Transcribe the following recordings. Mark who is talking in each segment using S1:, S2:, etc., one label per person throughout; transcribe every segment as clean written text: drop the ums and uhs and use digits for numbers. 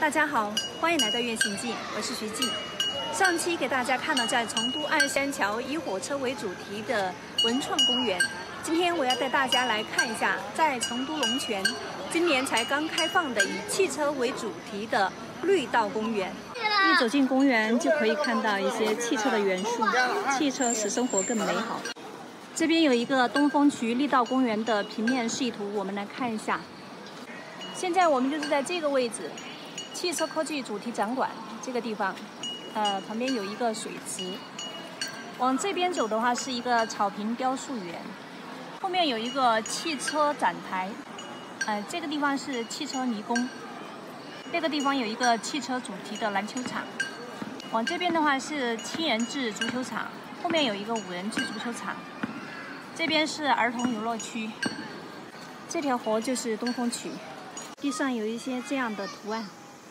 S1: 大家好，欢迎来到月行记，我是徐静。上期给大家看了在成都二仙桥以火车为主题的文创公园，今天我要带大家来看一下在成都龙泉今年才刚开放的以汽车为主题的绿道公园。一走进公园就可以看到一些汽车的元素，汽车使生活更美好。这边有一个东风渠绿道公园的平面示意图，我们来看一下。现在我们就是在这个位置，汽车科技主题展馆这个地方，旁边有一个水池。往这边走的话是一个草坪雕塑园，后面有一个汽车展台，这个地方是汽车迷宫，那个地方有一个汽车主题的篮球场。往这边的话是7人制足球场，后面有一个5人制足球场。这边是儿童游乐区，这条河就是东风渠，地上有一些这样的图案，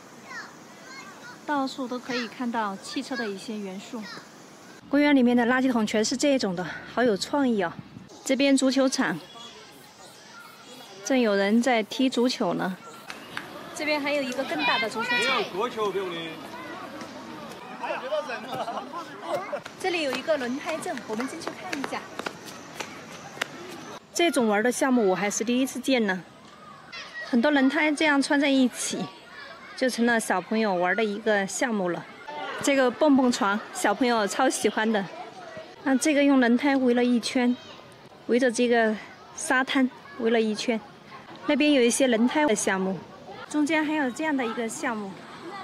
S1: 到处都可以看到汽车的一些元素。公园里面的垃圾桶全是这种的，好有创意哦。这边足球场，正有人在踢足球呢。这边还有一个更大的足球场。这里有一个轮胎证，我们进去看一下。这种玩的项目我还是第一次见呢，很多轮胎这样串在一起，就成了小朋友玩的一个项目了。这个蹦蹦床，小朋友超喜欢的。那这个用轮胎围了一圈，围着这个沙滩围了一圈。那边有一些轮胎的项目，中间还有这样的一个项目。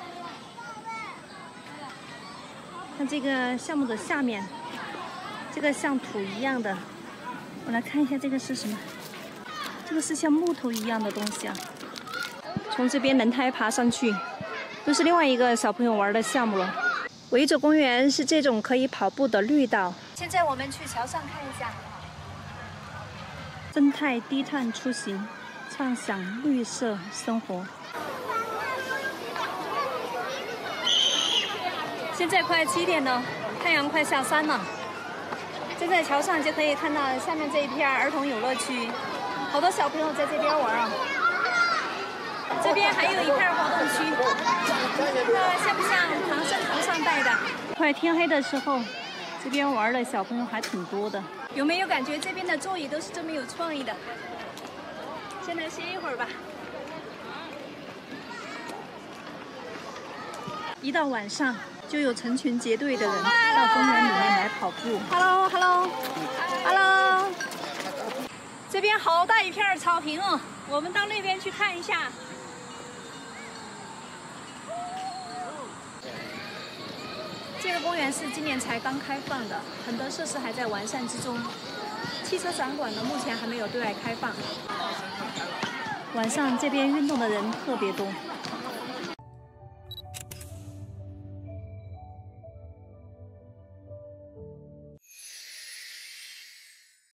S1: 看这个项目的下面，这个像土一样的。我来看一下这个是什么？这个是像木头一样的东西啊。从这边轮胎爬上去，又是另外一个小朋友玩的项目了。围着公园是这种可以跑步的绿道。现在我们去桥上看一下。生态低碳出行，畅享绿色生活。现在快7点了，太阳快下山了。站在桥上就可以看到下面这一片儿童游乐区，好多小朋友在这边玩啊。这边还有一片活动区，像不像唐僧头上戴的？快天黑的时候，这边玩的小朋友还挺多的。有没有感觉这边的座椅都是这么有创意的？先来歇一会儿吧。一到晚上，就有成群结队的人到公园里面来跑步。Hello， 这边好大一片草坪哦，我们到那边去看一下。这个公园是今年才刚开放的，很多设施还在完善之中。汽车展馆呢，目前还没有对外开放。晚上这边运动的人特别多，